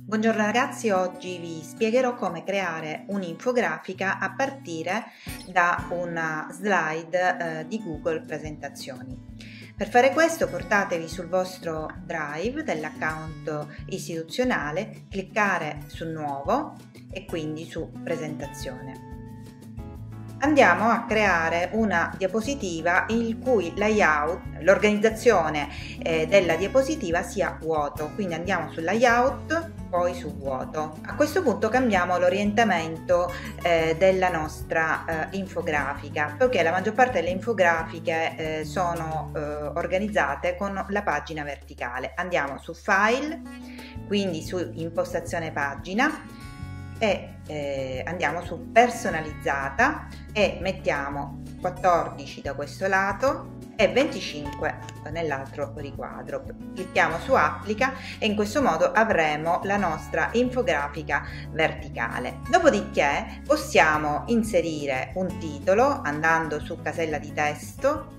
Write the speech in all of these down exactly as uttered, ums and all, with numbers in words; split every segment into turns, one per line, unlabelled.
Buongiorno ragazzi, oggi vi spiegherò come creare un'infografica a partire da una slide eh, di Google Presentazioni. Per fare questo portatevi sul vostro Drive dell'account istituzionale, cliccare su Nuovo e quindi su Presentazione. Andiamo a creare una diapositiva il cui layout, l'organizzazione eh, della diapositiva sia vuoto, quindi andiamo su Layout, poi su vuoto. A questo punto cambiamo l'orientamento eh, della nostra eh, infografica, perché la maggior parte delle infografiche eh, sono eh, organizzate con la pagina verticale. Andiamo su File, quindi su Impostazione pagina, e eh, andiamo su Personalizzata e mettiamo quattordici da questo lato e venticinque nell'altro riquadro. Clicchiamo su Applica e in questo modo avremo la nostra infografica verticale. Dopodiché possiamo inserire un titolo andando su casella di testo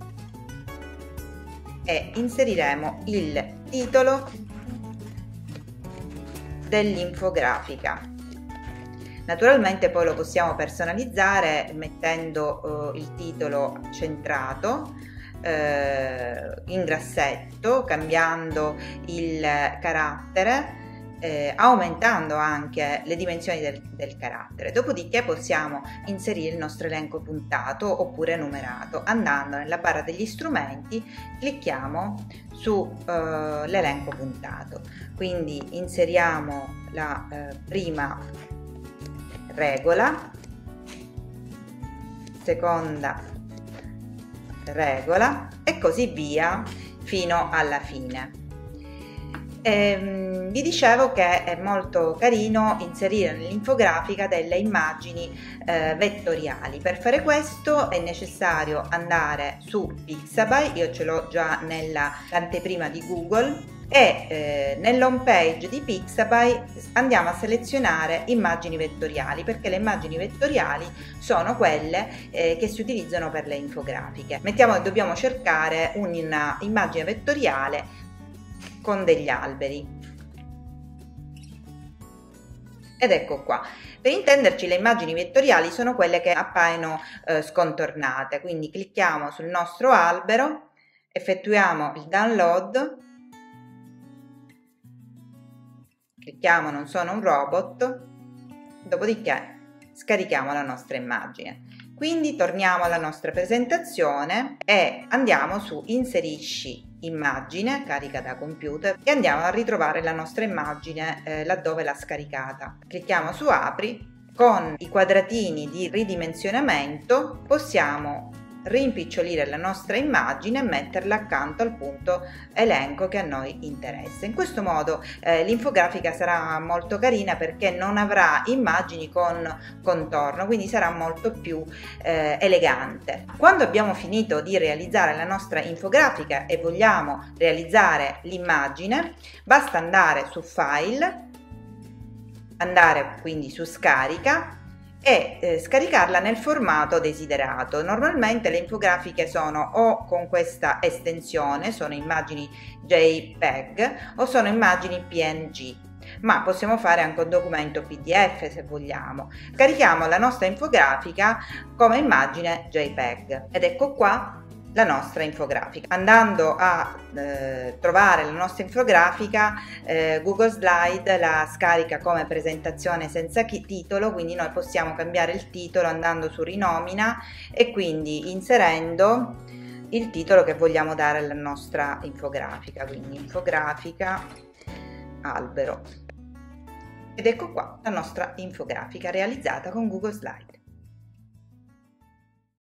e inseriremo il titolo dell'infografica. Naturalmente poi lo possiamo personalizzare mettendo eh, il titolo centrato eh, in grassetto, cambiando il carattere, eh, aumentando anche le dimensioni del, del carattere. Dopodiché possiamo inserire il nostro elenco puntato oppure numerato. Andando nella barra degli strumenti clicchiamo su eh, l'elenco puntato. Quindi inseriamo la eh, prima regola, seconda regola e così via fino alla fine. E, vi dicevo che è molto carino inserire nell'infografica delle immagini eh, vettoriali. Per fare questo è necessario andare su Pixabay, io ce l'ho già nell'anteprima di Google, e eh, nell'home page di Pixabay andiamo a selezionare immagini vettoriali, perché le immagini vettoriali sono quelle eh, che si utilizzano per le infografiche. Mettiamo che dobbiamo cercare un'immagine vettoriale con degli alberi ed ecco qua. Per intenderci, le immagini vettoriali sono quelle che appaiono eh, scontornate, quindi clicchiamo sul nostro albero, effettuiamo il download, clicchiamo non sono un robot, dopodiché scarichiamo la nostra immagine. Quindi torniamo alla nostra presentazione e andiamo su Inserisci immagine, carica da computer, e andiamo a ritrovare la nostra immagine eh, laddove l'ha scaricata. Clicchiamo su Apri. Con i quadratini di ridimensionamento possiamo rimpicciolire la nostra immagine e metterla accanto al punto elenco che a noi interessa. In questo modo eh, l'infografica sarà molto carina perché non avrà immagini con contorno, quindi sarà molto più eh, elegante. Quando abbiamo finito di realizzare la nostra infografica e vogliamo realizzare l'immagine, basta andare su File, andare quindi su Scarica e eh, scaricarla nel formato desiderato. Normalmente le infografiche sono o con questa estensione, sono immagini JPEG o sono immagini P N G, ma possiamo fare anche un documento P D F se vogliamo. Carichiamo la nostra infografica come immagine JPEG ed ecco qua la nostra infografica. Andando a eh, trovare la nostra infografica, eh, Google Slide la scarica come presentazione senza titolo, quindi noi possiamo cambiare il titolo andando su Rinomina e quindi inserendo il titolo che vogliamo dare alla nostra infografica, quindi infografica albero. Ed ecco qua la nostra infografica realizzata con Google Slide.